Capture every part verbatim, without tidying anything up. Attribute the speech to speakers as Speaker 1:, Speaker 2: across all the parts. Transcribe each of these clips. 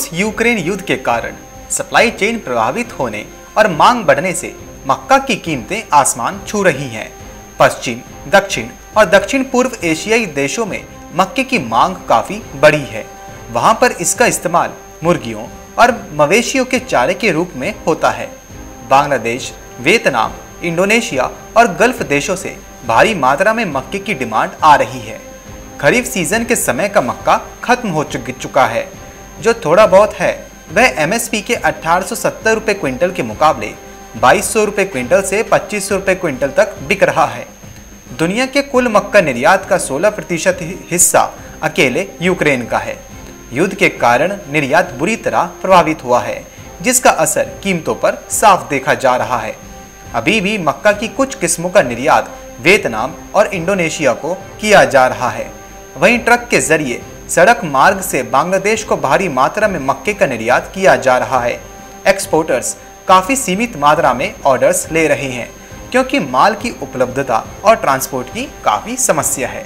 Speaker 1: रूस यूक्रेन युद्ध के कारण सप्लाई चेन प्रभावित होने और मांग बढ़ने से मक्का की कीमतें आसमान छू रही हैं। पश्चिम, दक्षिण और दक्षिण पूर्व एशियाई देशों में मक्के की मांग काफी बढ़ी है। वहां पर इसका इस्तेमाल मुर्गियों और मवेशियों के चारे के रूप में होता है। बांग्लादेश, वियतनाम, इंडोनेशिया और गल्फ देशों से भारी मात्रा में मक्के की डिमांड आ रही है। खरीफ सीजन के समय का मक्का खत्म हो चुका है। जो थोड़ा बहुत है वह एमएसपी के अठारह सौ सत्तर रुपए क्विंटल के मुकाबले बाईस सौ रुपए क्विंटल से पच्चीस सौ रुपए क्विंटल तक बिक रहा है। दुनिया के कुल मक्का निर्यात का सोलह प्रतिशत हिस्सा अकेले यूक्रेन का है। युद्ध के कारण निर्यात बुरी तरह प्रभावित हुआ है, जिसका असर कीमतों पर साफ देखा जा रहा है। अभी भी मक्का की कुछ किस्मों का निर्यात वियतनाम और इंडोनेशिया को किया जा रहा है। वहीं ट्रक के जरिए सड़क मार्ग से बांग्लादेश को भारी मात्रा में मक्के का निर्यात किया जा रहा है। एक्सपोर्टर्स काफी सीमित मात्रा में ऑर्डर्स ले रहे हैं, क्योंकि माल की उपलब्धता और ट्रांसपोर्ट की काफी समस्या है।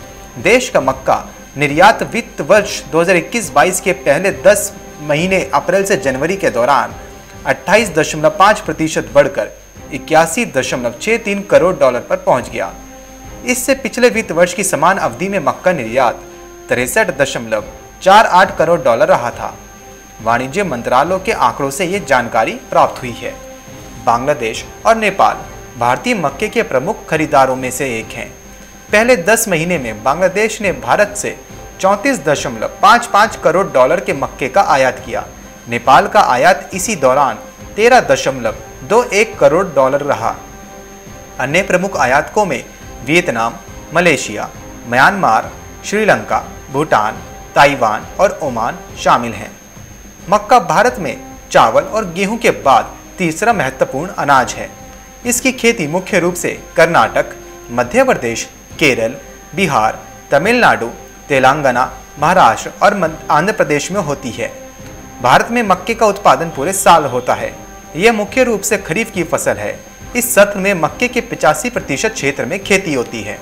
Speaker 1: देश का मक्का निर्यात वित्त वर्ष दो हज़ार इक्कीस बाईस के पहले दस महीने अप्रैल से जनवरी के दौरान अट्ठाईस दशमलव पाँच प्रतिशत बढ़कर इक्यासी दशमलव छह तीन करोड़ डॉलर पर पहुंच गया। इससे पिछले वित्त वर्ष की समान अवधि में मक्का निर्यात तिरसठ दशमलव चार आठ करोड़ डॉलर रहा था। वाणिज्य मंत्रालय के आंकड़ों से ये जानकारी प्राप्त हुई है। बांग्लादेश और नेपाल भारतीय मक्के के प्रमुख खरीदारों में से एक हैं। पहले दस महीने में बांग्लादेश ने भारत से चौंतीस दशमलव पाँच पाँच करोड़ डॉलर के मक्के का आयात किया। नेपाल का आयात इसी दौरान तेरह दशमलव दो एक करोड़ डॉलर रहा। अन्य प्रमुख आयातकों में Vietnam, Malaysia, Myanmar, Sri Lanka, Bhutan, Taiwan और ओमान शामिल हैं। मक्का भारत में चावल और गेहूं के बाद तीसरा महत्वपूर्ण अनाज है। इसकी खेती मुख्य रूप से कर्नाटक, मध्य प्रदेश, केरल, बिहार, तमिलनाडु, तेलंगाना, महाराष्ट्र और आंध्र प्रदेश में होती है। भारत में मक्के का उत्पादन पूरे साल होता है। यह मुख्य रूप से खरीफ की फसल है। इस सत्र में मक्के के पचासी प्रतिशत क्षेत्र में खेती होती है।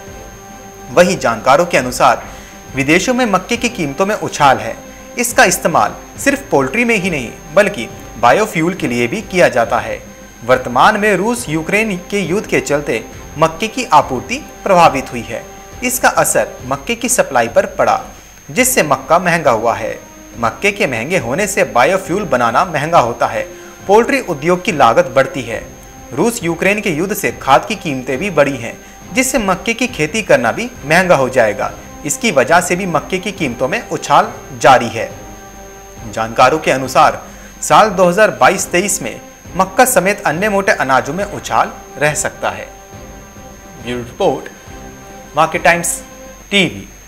Speaker 1: वहीं जानकारों के अनुसार विदेशों में मक्के की कीमतों में उछाल है। इसका इस्तेमाल सिर्फ पोल्ट्री में ही नहीं बल्कि बायोफ्यूल के लिए भी किया जाता है। वर्तमान में रूस यूक्रेन के युद्ध के चलते मक्के की आपूर्ति प्रभावित हुई है। इसका असर मक्के की सप्लाई पर पड़ा, जिससे मक्का महंगा हुआ है। मक्के के महंगे होने से बायोफ्यूल बनाना महंगा होता है। पोल्ट्री उद्योग की लागत बढ़ती है। रूस यूक्रेन के युद्ध से खाद की कीमतें भी बढ़ी हैं, जिससे मक्के की खेती करना भी महंगा हो जाएगा। इसकी वजह से भी मक्के की कीमतों में उछाल जारी है। जानकारों के अनुसार साल दो हज़ार बाईस तेईस में मक्का समेत अन्य मोटे अनाजों में उछाल रह सकता है। Bureau report, Market Times TV.